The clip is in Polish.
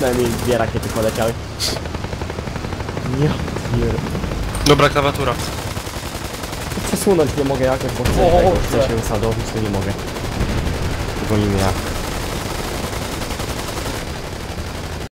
Przynajmniej 2 rakiety poleciały. Ja pier... Dobra klawiatura. Przesunąć nie mogę jakoś, bo chcę, O, chcę się usadowić, to nie mogę. Tego nie jak.